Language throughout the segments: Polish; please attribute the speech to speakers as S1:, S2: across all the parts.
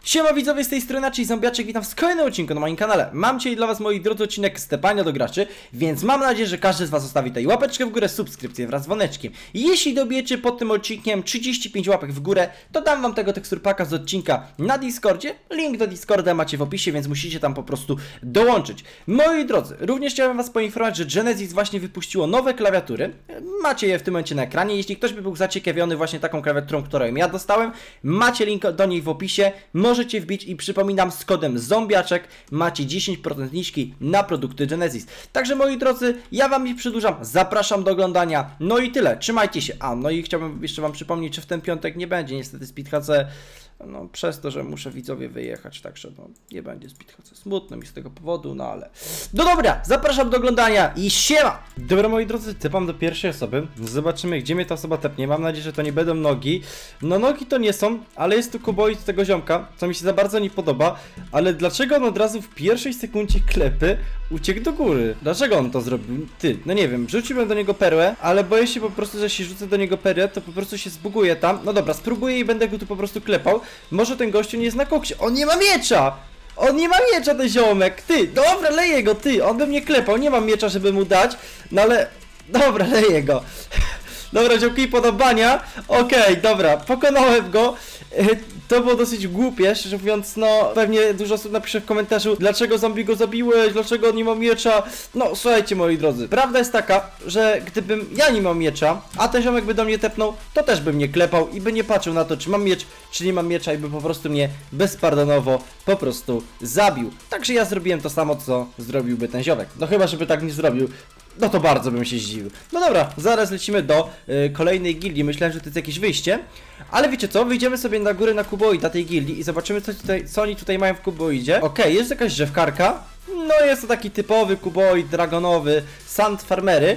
S1: Siema widzowie, z tej strony, czyli Zombiaczek, witam w kolejnym odcinku na moim kanale. Mam dzisiaj dla was, moi drodzy, odcinek z tepania do graczy, więc mam nadzieję, że każdy z was zostawi tutaj łapeczkę w górę, subskrypcję wraz z dzwoneczkiem. Jeśli dobijecie pod tym odcinkiem 35 łapek w górę, to dam wam tego teksturpaka z odcinka na Discordzie. Link do Discorda macie w opisie, więc musicie tam po prostu dołączyć. Moi drodzy, również chciałem was poinformować, że Genesis właśnie wypuściło nowe klawiatury. Macie je w tym momencie na ekranie. Jeśli ktoś by był zaciekawiony właśnie taką klawiaturą, którą ja dostałem, macie link do niej w opisie. Możecie wbić i przypominam, z kodem Zombiaczek macie 10% zniżki na produkty Genesis. Także moi drodzy, ja wam nie przedłużam, zapraszam do oglądania. No i tyle, trzymajcie się. No i chciałbym jeszcze wam przypomnieć, że w ten piątek nie będzie niestety Speed HC. No przez to, że muszę widzowie wyjechać, także no nie będzie Speed HC. Smutno mi z tego powodu, no ale... No dobra, zapraszam do oglądania i siema! Dobra moi drodzy, tepam do pierwszej osoby. Zobaczymy, gdzie mnie ta osoba tepnie. Mam nadzieję, że to nie będą nogi. No nogi to nie są, ale jest tu kuboid tego ziomka, co mi się za bardzo nie podoba. Ale dlaczego on od razu w pierwszej sekundzie klepy uciekł do góry? Dlaczego on to zrobił? Ty, no nie wiem, rzuciłem do niego perłę, ale boję się po prostu, że jeśli rzucę do niego perłę, to po prostu się zbuguje tam. No dobra, spróbuję i będę go tu po prostu klepał. Może ten gościu nie jest na koksie. On nie ma miecza! On nie ma miecza, ten ziomek! Ty, dobra, leję go, ty! On by mnie klepał, nie mam miecza, żeby mu dać. No ale... Dobra, leję go. Dobra, ziomki, podobania. Okej, dobra, pokonałem go. To było dosyć głupie, szczerze mówiąc, no pewnie dużo osób napisze w komentarzu, dlaczego zombie go zabiłeś, dlaczego on nie ma miecza. No słuchajcie moi drodzy, prawda jest taka, że gdybym ja nie miał miecza, a ten ziomek by do mnie tepnął, to też by mnie klepał i by nie patrzył na to, czy mam miecz, czy nie mam miecza i by po prostu mnie bezpardonowo po prostu zabił. Także ja zrobiłem to samo, co zrobiłby ten ziomek. No chyba, żeby tak nie zrobił. No to bardzo bym się zdziwił. No dobra, zaraz lecimy do kolejnej gildii. Myślałem, że to jest jakieś wyjście. Ale wiecie co? Wyjdziemy sobie na górę na kuboida tej gildii i zobaczymy, co oni tutaj mają w kuboidzie. Okej, jest jakaś drzewkarka. No jest to taki typowy kuboid dragonowy, sand farmery.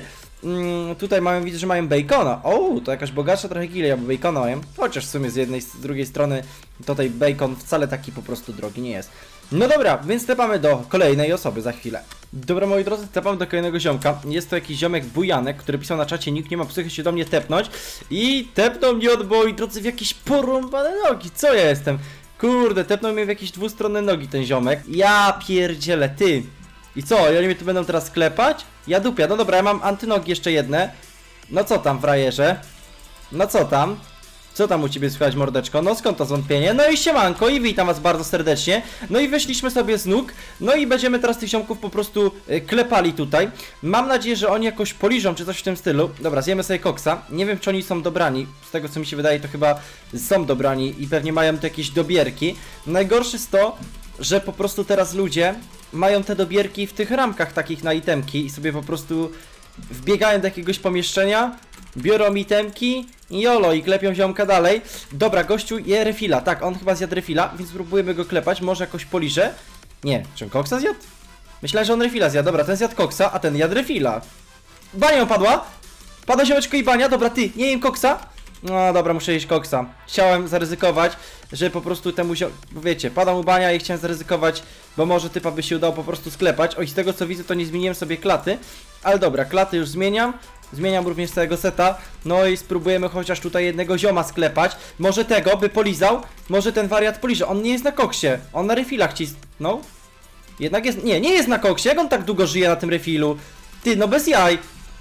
S1: Tutaj mają, widzę, że mają bacona. O, to jakaś bogatsza trochę gildia, bo bacona mają. Chociaż w sumie z jednej, z drugiej strony tutaj bacon wcale taki po prostu drogi nie jest. No dobra, więc tepamy do kolejnej osoby za chwilę. Dobra moi drodzy, tepam do kolejnego ziomka. Jest to jakiś ziomek Bujanek, który pisał na czacie, nikt nie ma psychy się do mnie tepnąć. I tepnął mnie od moi drodzy w jakieś porąbane nogi. Co ja jestem? Kurde, tepnął mnie w jakieś dwustronne nogi ten ziomek. Ja pierdzielę, ty. I co, oni mnie tu będą teraz klepać? Ja dupia, no dobra, ja mam antynogi jeszcze jedne. No co tam, frajerze? No co tam? Co tam u ciebie słychać, mordeczko? No skąd to zwątpienie? No i siemanko i witam was bardzo serdecznie. No i wyszliśmy sobie z nóg. No i będziemy teraz tych ziomków po prostu klepali tutaj. Mam nadzieję, że oni jakoś poliżą czy coś w tym stylu. Dobra, zjemy sobie koksa. Nie wiem, czy oni są dobrani. Z tego co mi się wydaje, to chyba są dobrani i pewnie mają tu jakieś dobierki. Najgorsze jest to, że po prostu teraz ludzie mają te dobierki w tych ramkach takich na itemki i sobie po prostu wbiegają do jakiegoś pomieszczenia, biorą itemki i jolo i klepią ziomka dalej. Dobra, gościu je refila, tak, on chyba zjadł refila, więc spróbujemy go klepać, może jakoś poliżę. Nie, czy on koksa zjadł? Myślałem, że on refila zjadł, dobra, ten zjadł koksa, a ten jadł refila. Bania padła, pada ziomeczko i bania, dobra, ty, nie jem koksa. No dobra, muszę jeść koksa. Chciałem zaryzykować, że po prostu temu wiecie, pada mu bania i chciałem zaryzykować, bo może typa by się udało po prostu sklepać. Oj, z tego co widzę, to nie zmieniłem sobie klaty. Ale dobra, klaty już zmieniam. Zmieniam również całego seta. No i spróbujemy chociaż tutaj jednego zioma sklepać. Może tego by polizał. Może ten wariat poliże. On nie jest na koksie. On na refilach cisnął. Jednak jest... Nie jest na koksie. Jak on tak długo żyje na tym refilu? Ty, no bez jaj.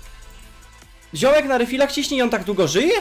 S1: Ziomek na refilach ciśnie i on tak długo żyje?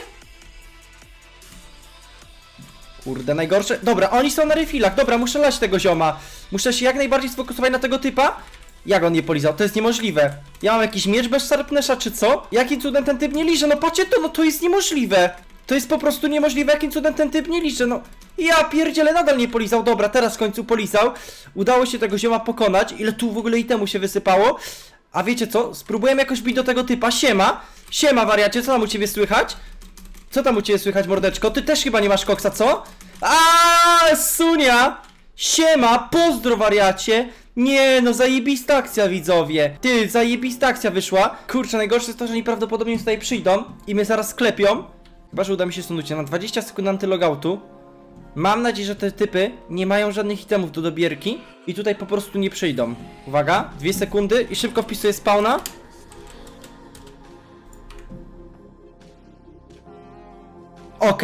S1: Kurde, najgorsze. Dobra, oni są na refilach. Dobra, muszę lać tego zioma. Muszę się jak najbardziej sfokusować na tego typa. Jak on nie polizał? To jest niemożliwe. Ja mam jakiś miecz bez Sharpnessa, czy co? Jakim cudem ten typ nie liże? No patrzcie to, no to jest niemożliwe. To jest po prostu niemożliwe, jakim cudem ten typ nie liże, no. Ja pierdzielę, nadal nie polizał. Dobra, teraz w końcu polizał. Udało się tego zioma pokonać. Ile tu w ogóle itemu się wysypało? A wiecie co? Spróbujemy jakoś bić do tego typa. Siema. Siema, wariacie, co tam u ciebie słychać? Co tam u ciebie słychać, mordeczko? Ty też chyba nie masz koksa, co? Sunia! Siema, pozdro, wariacie! Nie, no zajebista akcja, widzowie. Ty, zajebista akcja wyszła. Kurczę, najgorsze jest to, że oni prawdopodobnie tutaj przyjdą i mnie zaraz sklepią. Chyba, że uda mi się stąd uciec. Na 20 sekund antylogoutu. Mam nadzieję, że te typy nie mają żadnych itemów do dobierki i tutaj po prostu nie przyjdą. Uwaga, 2 sekundy i szybko wpisuję spawna. Okej,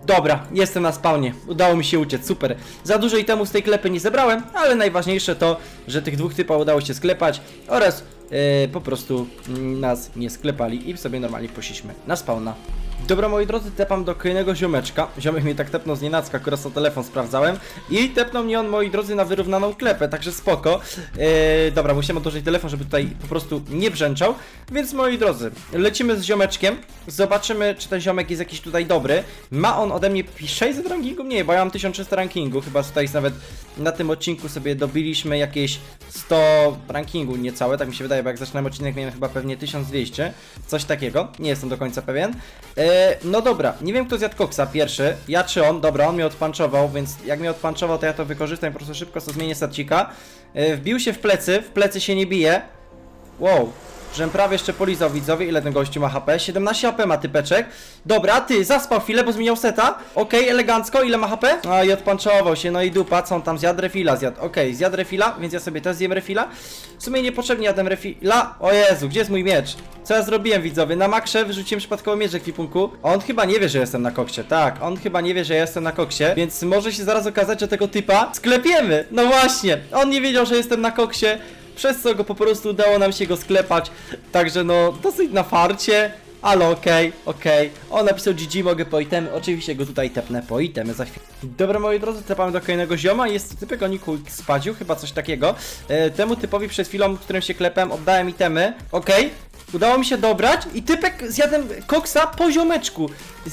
S1: Dobra, jestem na spawnie. Udało mi się uciec, super. Za dużo itemów z tej klepy nie zebrałem, ale najważniejsze to, że tych dwóch typa udało się sklepać oraz po prostu nas nie sklepali i sobie normalnie poszliśmy na spawna. Dobra, moi drodzy, tepam do kolejnego ziomeczka. Ziomek mnie tak tepnął z nienacka, akurat to telefon sprawdzałem. I tepnął mnie on, moi drodzy, na wyrównaną klepę, także spoko. Dobra, musiałem odłożyć telefon, żeby tutaj po prostu nie brzęczał. Więc, moi drodzy, lecimy z ziomeczkiem. Zobaczymy, czy ten ziomek jest jakiś tutaj dobry. Ma on ode mnie 600 rankingu? Nie, bo ja mam 1300 rankingu. Chyba tutaj jest nawet na tym odcinku sobie dobiliśmy jakieś 100 rankingu niecałe, tak mi się wydaje, bo jak zaczynałem odcinek miałem chyba pewnie 1200. Coś takiego, nie jestem do końca pewien. No dobra, nie wiem kto zjadł koksa pierwszy, ja czy on, dobra, on mnie odpanczował, więc jak mnie odpanczował, to ja to wykorzystam i po prostu szybko sobie zmienię starcika. Wbił się w plecy się nie bije. Wow, żem prawie jeszcze polizał, widzowie, ile ten gościu ma HP? 17 HP ma typeczek. Dobra, ty, zaspał chwilę, bo zmieniał seta. Okej, elegancko, ile ma HP? A i odpanczował się, no i dupa, co on tam zjadł? Refila zjadł, okej, zjadł refila, więc ja sobie też zjem refila. W sumie niepotrzebnie jadłem refila. O Jezu, gdzie jest mój miecz? Co ja zrobiłem, widzowie? Na maksze wyrzuciłem przypadkowo miecz w ekwipunku. On chyba nie wie, że jestem na koksie. Tak, on chyba nie wie, że jestem na koksie. Więc może się zaraz okazać, że tego typa sklepiemy. No właśnie, on nie wiedział, że jestem na koksie, przez co go po prostu udało nam się go sklepać. Także no, dosyć na farcie. Ale okej. On napisał GG, mogę po itemy. Oczywiście go tutaj tepnę po itemy za chwilę. Dobra, moi drodzy, tepamy do kolejnego zioma. Jest to typek o niku Spadziu, chyba coś takiego. Temu typowi przed chwilą, którym się klepem, oddałem itemy. Udało mi się dobrać i typek zjadłem koksa po ziomeczku.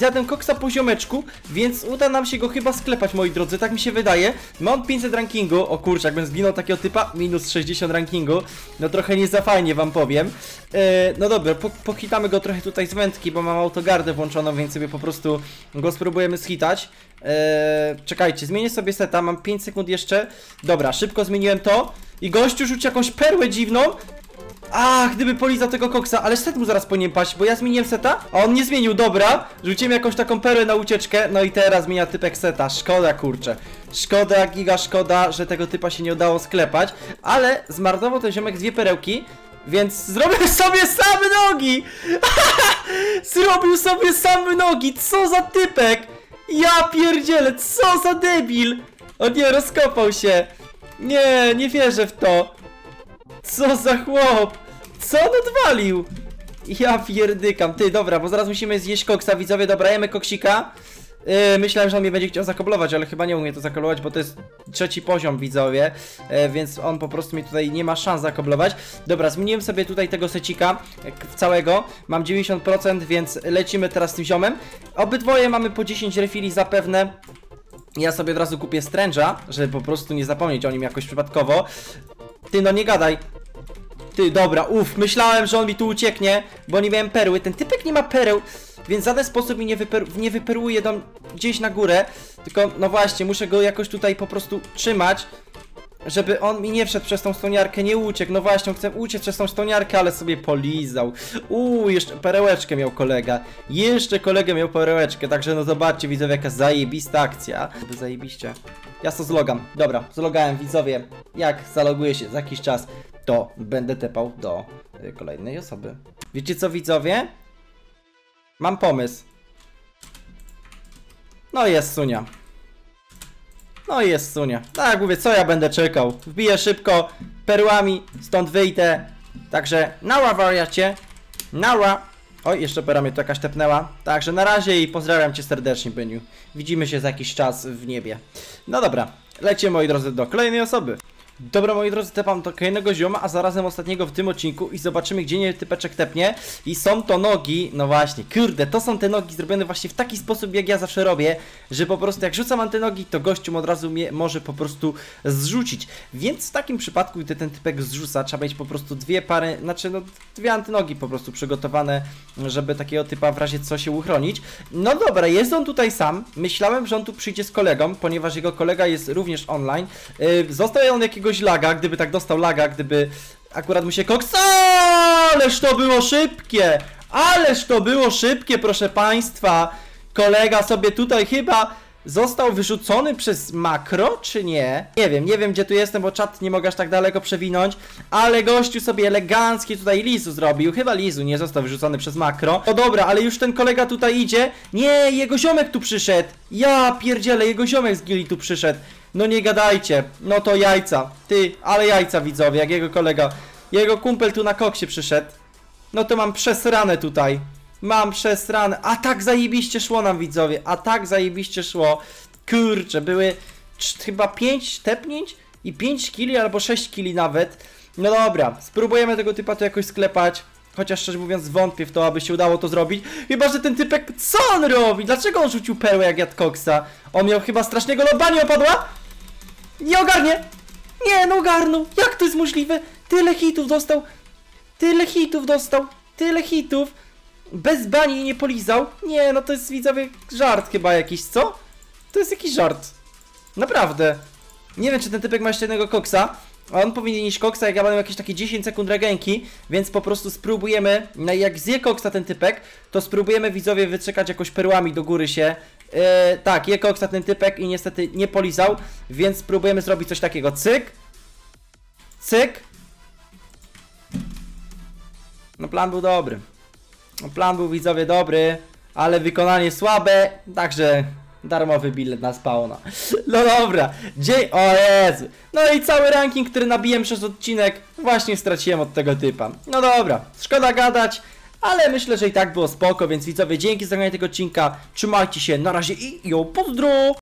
S1: Więc uda nam się go chyba sklepać, moi drodzy, tak mi się wydaje. Mam 500 rankingu, o kurczę, jakbym zginął takiego typa, minus 60 rankingu. No trochę nie za fajnie wam powiem. No dobra, pochitamy go trochę tutaj z wędki, bo mam autogardę włączoną, więc sobie po prostu go spróbujemy schitać. Czekajcie, zmienię sobie seta, mam 5 sekund jeszcze. Dobra, szybko zmieniłem to i gościu rzuci jakąś perłę dziwną. Ach, gdyby polizał tego koksa, ale set mu zaraz powinien paść, bo ja zmieniłem seta, a on nie zmienił, dobra. Rzuciłem jakąś taką perłę na ucieczkę, no i teraz zmienia typek seta, szkoda kurczę. Szkoda, giga szkoda, że tego typa się nie udało sklepać, ale zmarnował ten ziomek 2 perełki, więc zrobił sobie same nogi. Zrobił sobie same nogi, co za typek. Ja pierdzielę, co za debil. O nie, rozkopał się. Nie wierzę w to. Co za chłop! Co on odwalił? Ja pierdykam, ty, dobra, bo zaraz musimy zjeść koksa, widzowie, dobra, jemy koksika. Myślałem, że on mnie będzie chciał zakoblować, ale chyba nie umie to zakoblować, bo to jest 3. poziom, widzowie. Więc on po prostu mi tutaj nie ma szans zakoblować. Dobra, zmieniłem sobie tutaj tego secika całego, mam 90%, więc lecimy teraz z tym ziomem. Obydwoje mamy po 10 refili zapewne. Ja sobie od razu kupię Strange'a, żeby po prostu nie zapomnieć o nim jakoś przypadkowo. Ty, no nie gadaj. Ty, dobra, myślałem, że on mi tu ucieknie, bo nie miałem perły. Ten typek nie ma pereł, więc w żaden sposób mi nie wyperłuje gdzieś na górę. Tylko, no właśnie, muszę go jakoś tutaj po prostu trzymać, żeby on mi nie wszedł przez tą stoniarkę, nie uciekł. No właśnie, on chce uciec przez tą stoniarkę, ale sobie polizał. Jeszcze perełeczkę miał kolega. Jeszcze kolega miał perełeczkę, także no zobaczcie, widzowie, jaka zajebista akcja. Zajebiście. Ja to zlogam. Dobra, zlogałem, widzowie. Jak zaloguję się za jakiś czas, to będę tepał do kolejnej osoby. Wiecie co, widzowie? Mam pomysł. No jest Sunia. Tak, mówię, co ja będę czekał? Wbiję szybko, perłami, stąd wyjdę. Także, nara wariacie. Nara. Oj, jeszcze pera mnie tu jakaś tepnęła. Także na razie i pozdrawiam cię serdecznie, Byniu. Widzimy się za jakiś czas w niebie. No dobra, lecimy, moi drodzy, do kolejnej osoby. Dobra, moi drodzy, tepam do kolejnego zioma, a zarazem ostatniego w tym odcinku i zobaczymy, gdzie nie typeczek tepnie. I są to nogi, no właśnie, kurde, to są te nogi zrobione właśnie w taki sposób, jak ja zawsze robię, że po prostu jak rzucam antynogi, to gościu od razu mnie może po prostu zrzucić. Więc w takim przypadku, gdy ten typek zrzuca, trzeba mieć po prostu 2 pary, znaczy no 2 antynogi po prostu przygotowane, żeby takiego typa w razie co się uchronić. No dobra, jest on tutaj sam. Myślałem, że on tu przyjdzie z kolegą, ponieważ jego kolega jest również online. Został on jakiegoś laga, gdyby tak dostał laga, gdyby akurat mu się koks... Ależ to było szybkie! Proszę państwa! Kolega sobie tutaj chyba został wyrzucony przez makro, czy nie? Nie wiem gdzie tu jestem, bo czat nie mogę aż tak daleko przewinąć, ale gościu sobie elegancki tutaj Lizu zrobił, chyba Lizu nie został wyrzucony przez makro. No dobra, ale już ten kolega tutaj idzie. Nie, jego ziomek tu przyszedł. Ja pierdzielę, jego ziomek z gili tu przyszedł. No nie gadajcie, no to jajca. Ty, ale jajca widzowie, jak jego kolega, jego kumpel tu na koksie przyszedł. No to mam przesrane tutaj. Mam przesrane. A tak zajebiście szło nam widzowie. A tak zajebiście szło. Kurczę, były chyba 5 tepnięć i 5 killi albo 6 killi nawet. No dobra, spróbujemy tego typa tu jakoś sklepać. Chociaż szczerze mówiąc wątpię w to, aby się udało to zrobić. Chyba, że ten typek... Co on robi? Dlaczego on rzucił perłę jak jadł koksa? On miał chyba strasznego loba, nie opadła? Nie ogarnie! Nie, no ogarnął! Jak to jest możliwe? Tyle hitów dostał! Tyle hitów dostał! Tyle hitów! Bez bani i nie polizał? Nie, no to jest widzowie żart chyba jakiś, co? To jest jakiś żart. Naprawdę. Nie wiem, czy ten typek ma jeszcze jednego koksa. A on powinien iść koksa, jak ja będę jakieś takie 10 sekund regenki. Więc po prostu spróbujemy. No jak zje koksa ten typek, to spróbujemy widzowie wyczekać jakoś perłami do góry się. Tak, je koksa ten typek i niestety nie polizał. Więc spróbujemy zrobić coś takiego. Cyk. Cyk. No plan był dobry. No plan był widzowie dobry, ale wykonanie słabe, także darmowy bilet na spawna. No dobra, o Jezu. No i cały ranking, który nabiłem przez odcinek, właśnie straciłem od tego typa. No dobra, szkoda gadać, ale myślę, że i tak było spoko, więc widzowie, dzięki za oglądanie tego odcinka, trzymajcie się, na razie i pozdro!